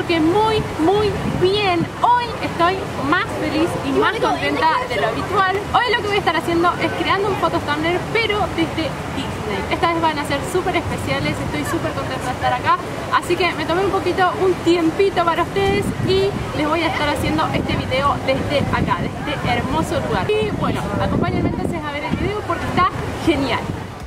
espero que muy bien. Hoy estoy más feliz y más contenta de lo habitual. Hoy lo que voy a estar haciendo es creando un photo tumbler, pero desde Disney. Esta vez van a ser súper especiales, estoy súper contenta de estar acá. Así que me tomé un tiempito para ustedes y les voy a estar haciendo este video desde acá, de este hermoso lugar. Y bueno, acompáñenme entonces a ver el video porque está genial.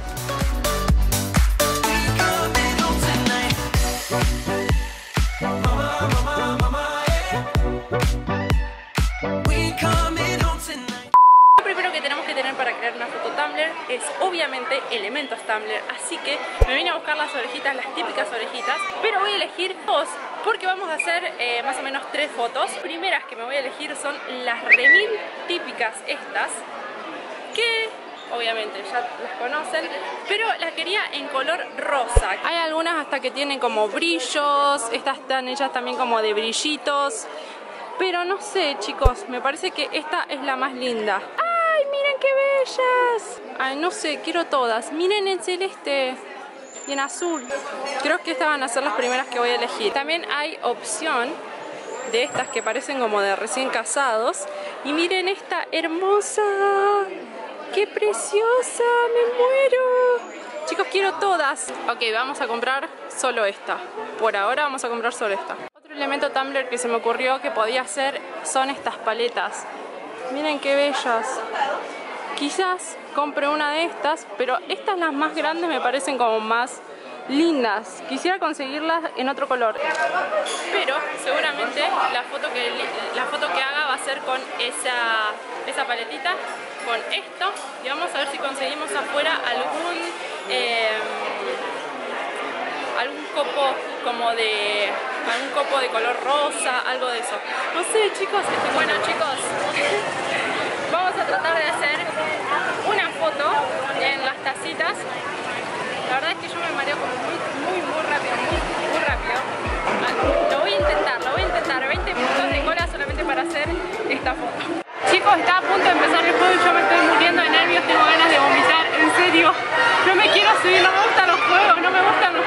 Para crear una foto Tumblr es obviamente elementos Tumblr, así que me vine a buscar las orejitas, las típicas orejitas, pero voy a elegir dos porque vamos a hacer más o menos 3 fotos. Las primeras que me voy a elegir son las remil típicas estas, que obviamente ya las conocen, pero las quería en color rosa. Hay algunas hasta que tienen como brillos, estas están hechas también como de brillitos, pero no sé, chicos, me parece que esta es la más linda. ¡Ay, miren qué bellas! Ay, no sé, quiero todas. Miren en celeste y en azul. Creo que estas van a ser las primeras que voy a elegir. También hay opción de estas que parecen como de recién casados. Y miren esta hermosa. ¡Qué preciosa! ¡Me muero! Chicos, quiero todas. Ok, vamos a comprar solo esta. Por ahora vamos a comprar solo esta. Otro elemento Tumblr que se me ocurrió que podía hacer son estas paletas. Miren qué bellas. Quizás compre una de estas, pero estas las más grandes me parecen como más lindas. Quisiera conseguirlas en otro color. Pero seguramente la foto que haga va a ser con esa paletita, con esto. Y vamos a ver si conseguimos afuera algún copo como de algún copo de color rosa, algo de eso. No sé, chicos. Bueno, chicos, vamos a tratar de hacer una foto en las tacitas. La verdad es que yo me mareo como muy rápido, muy rápido. Lo voy a intentar, 20 minutos de cola solamente para hacer esta foto. Chicos, está a punto de empezar el juego y yo me estoy muriendo de nervios, tengo ganas de vomitar, en serio. No me quiero subir, no me gustan los juegos, no me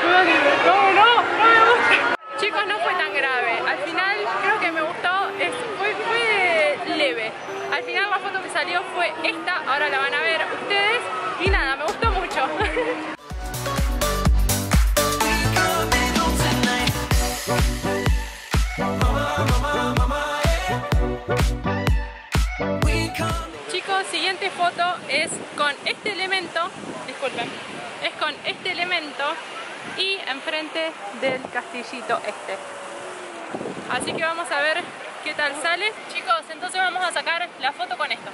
gusta. Chicos, no fue tan grave. Al final creo que me gustó, fue leve. Al final la foto que salió fue esta, ahora la van a ver ustedes. Y nada, me gustó mucho. Chicos, siguiente foto es con este elemento, disculpen, es con este elemento y enfrente del castillito este. Así que vamos a ver qué tal sale. Chicos, entonces vamos a sacar la foto con esto.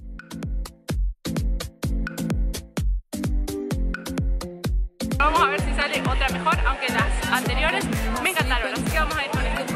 Vamos a ver si sale otra mejor, aunque las anteriores me encantaron, así que vamos a ir con esto.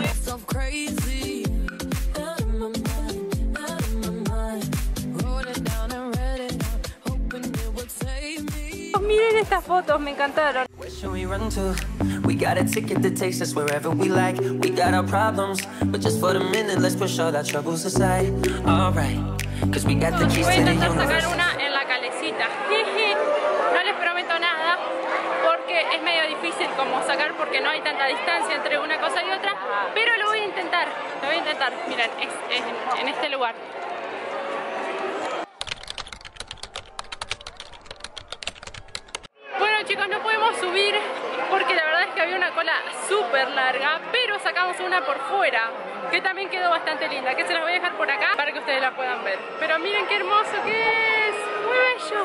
Miren estas fotos, me encantaron. We got a ticket that takes us wherever we like. We got our problems, but just for the minute, let's push all our troubles aside. Alright, cause we got the keys to the universe. Voy a intentar sacar una en la calecita. No les prometo nada, porque es medio difícil como sacar porque no hay tanta distancia entre una cosa y otra. Pero lo voy a intentar, Miren, es en este lugar. Chicos, no podemos subir porque la verdad es que había una cola súper larga, pero sacamos una por fuera que también quedó bastante linda, que se las voy a dejar por acá para que ustedes la puedan ver. Pero miren qué hermoso que es, muy bello.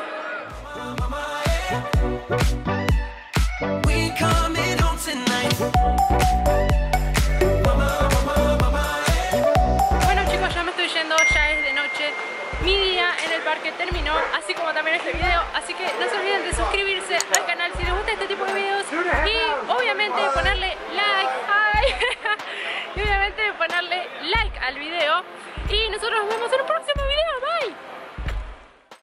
Bueno, chicos, ya me estoy yendo, ya es de noche. Mi día en el parque terminó, así como también este video, así que no se olviden de suscribirse al canal si les gusta este tipo de videos y obviamente ponerle like, y obviamente ponerle like al video y nosotros nos vemos en el próximo.